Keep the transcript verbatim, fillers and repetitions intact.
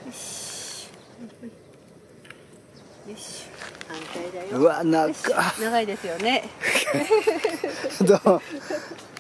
よし。よし。反対だよ。 うわ、長っ。 長いですよね。 どう